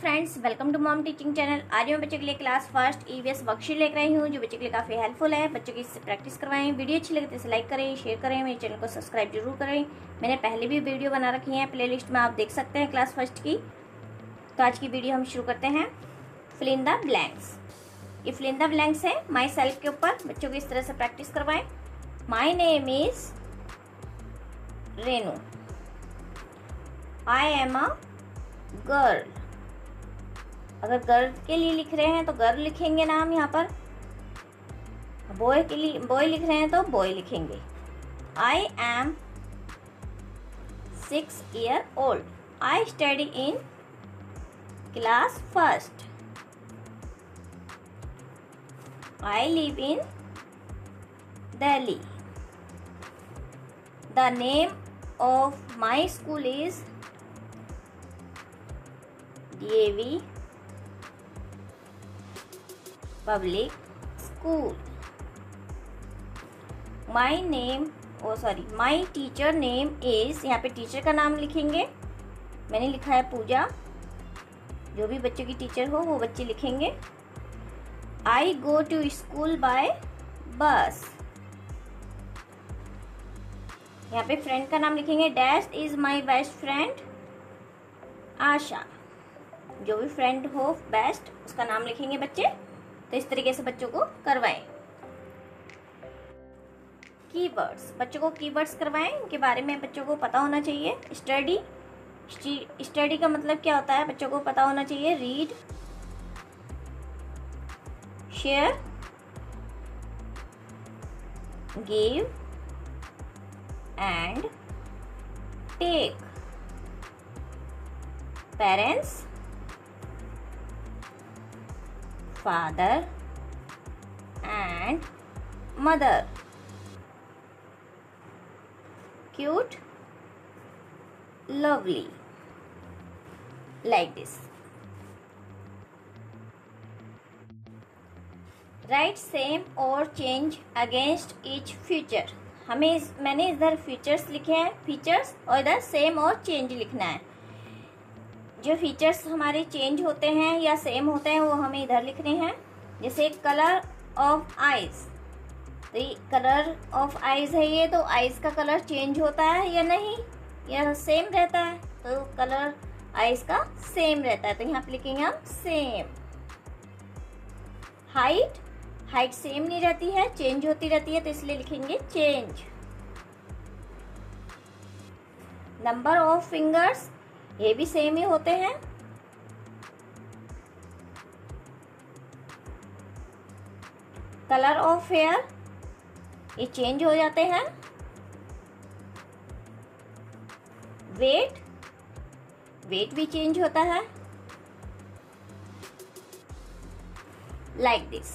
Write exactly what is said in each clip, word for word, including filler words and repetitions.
Friends, welcome to mom teaching channel. आज मैं बच्चों के लिए क्लास फर्स्ट ईवीएस वर्कशीट लेकर आई हूँ जो बच्चों के लिए काफ़ी हेल्पफुल है। बच्चों की इससे प्रैक्टिस करवाएं। वीडियो अच्छी लगे तो इसे लाइक करें, शेयर करें, मेरे चैनल को सब्सक्राइब जरूर करें। मैंने पहले भी वीडियो बना रखी है, प्लेलिस्ट में आप देख सकते हैं क्लास फर्स्ट की। तो आज की वीडियो हम शुरू करते हैं। Fill in the blanks. ये फिल इन द ब्लैंक्स है माई सेल्फ के ऊपर। बच्चों को इस तरह से प्रैक्टिस करवाएं। My name is Renu. I am a girl. अगर गर्ल के लिए लिख रहे हैं तो गर्ल लिखेंगे नाम यहाँ पर। बॉय के लिए बॉय लिख रहे हैं तो बॉय लिखेंगे। I am six year old. I study in class first. I live in Delhi. The name of my school is DAV public school. My name oh sorry my teacher name is, यहाँ पे teacher का नाम लिखेंगे। मैंने लिखा है पूजा। जो भी बच्चों की टीचर हो वो बच्चे लिखेंगे। I go to school by bus. यहाँ पे फ्रेंड का नाम लिखेंगे। Dash is my best friend Asha. जो भी फ्रेंड हो बेस्ट उसका नाम लिखेंगे बच्चे। तो इस तरीके से बच्चों को करवाएं। कीवर्ड्स, बच्चों को कीवर्ड्स करवाएं। इनके बारे में बच्चों को पता होना चाहिए। स्टडी, स्टडी का मतलब क्या होता है बच्चों को पता होना चाहिए। Read, share, give and take. Parents, father and mother. Cute, lovely, like this. Write same or change against each feature. हमें इस, मैंने इधर फीचर्स लिखे हैं, फीचर्स, और इधर सेम और चेंज लिखना है। जो फीचर्स हमारे चेंज होते हैं या सेम होते हैं वो हमें इधर लिखने हैं। जैसे कलर ऑफ आईज, तो ये कलर ऑफ आईज है ये, तो आईज का कलर चेंज होता है या नहीं, या सेम रहता है। तो कलर आईज का सेम रहता है, तो यहाँ पे लिखेंगे हम सेम। हाइट, हाइट सेम नहीं रहती है, चेंज होती रहती है, तो इसलिए लिखेंगे चेंज। नंबर ऑफ फिंगर्स, ये भी सेम ही होते हैं। कलर ऑफ हेयर, ये चेंज हो जाते हैं। वेट, वेट भी चेंज होता है। Like this.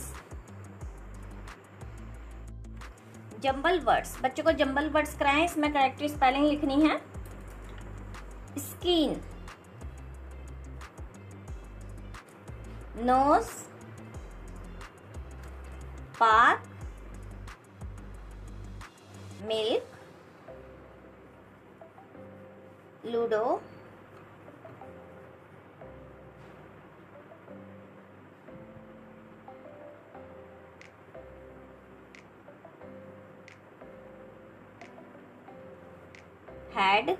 जंबल वर्ड्स, बच्चों को जंबल वर्ड्स कराएं। इसमें करेक्टर स्पेलिंग लिखनी है। Skin, nose, park, milk, ludo, head,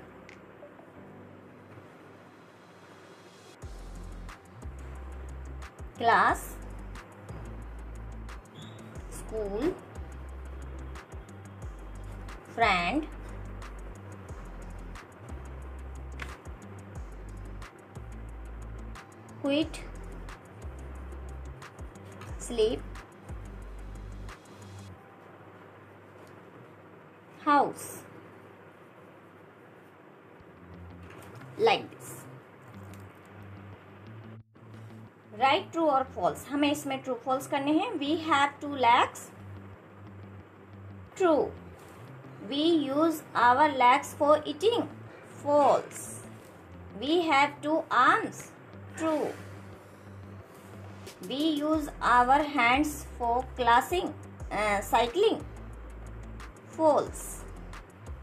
class, school, friend, quit, sleep, house, like this. Right true और फॉल्स, हमें इसमें ट्रू फॉल्स करने हैं। We have two legs, true. We use our legs for eating, false. We have two arms, true. We use our hands for clasping cycling, false.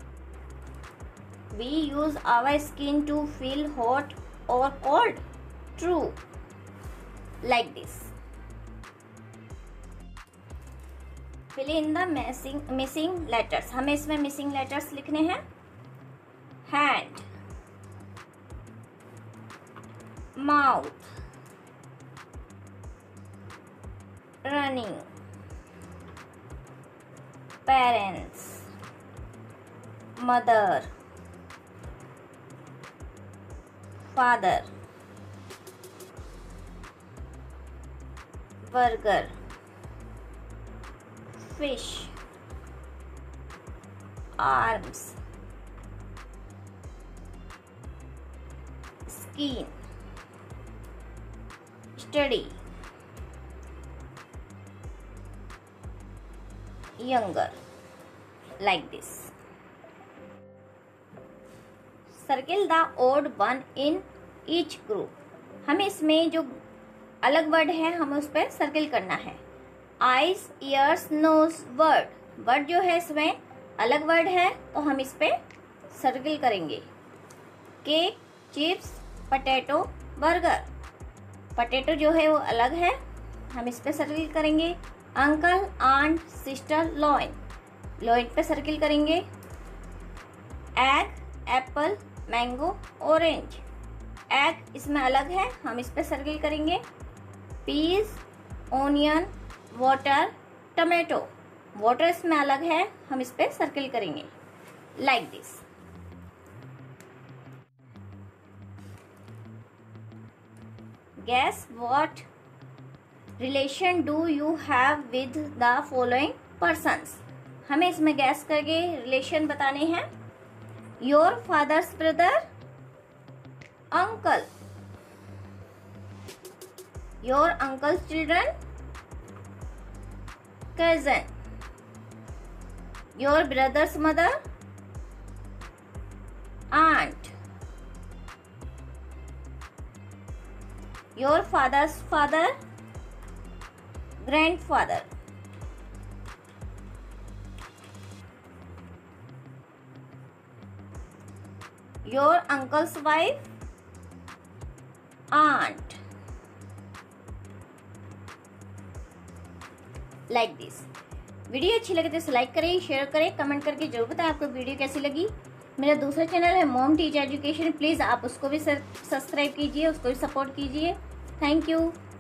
We use our skin to feel hot or cold. True, like this. Fill in the missing missing letters. हमें इसमें missing letters लिखने हैं। Hand, mouth, running, parents, mother, father, burger, fish, arms, skin, study, younger, like this. Circle the odd one in each group. हमें इसमें जो अलग word है हमें उस पर सर्किल करना है। Eyes, ears, nose, word. Word जो है इसमें अलग वर्ड है तो हम इस पे सर्किल करेंगे। Cake, chips, potato, burger. Potato जो है वो अलग है, हम इस पे सर्किल करेंगे। Uncle, aunt, sister, lion. Lion पे सर्किल करेंगे। Egg, apple, mango, orange. Egg इसमें अलग है, हम इस पे सर्किल करेंगे। Peas, onion, water, tomato. Water इसमें अलग है, हम इस पे सर्किल करेंगे like this. Guess what relation do you have with the following persons? हमें इसमें गैस करके रिलेशन बताने हैं। Your father's brother, uncle. Your uncle's children, cousin. Your brother's mother, aunt. Your father's father, grandfather. Your uncle's wife, aunt. Like this. Video अच्छी लगे तो इसे like करें, शेयर करें, कमेंट करके जरूर बताएं आपको वीडियो कैसी लगी। मेरा दूसरा चैनल है मॉम टीच एजुकेशन, प्लीज़ आप उसको भी सब्सक्राइब कीजिए, उसको भी सपोर्ट कीजिए। Thank you.